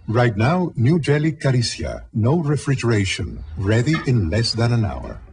Right now, new jelly Caricia. No refrigeration. Ready in less than an hour.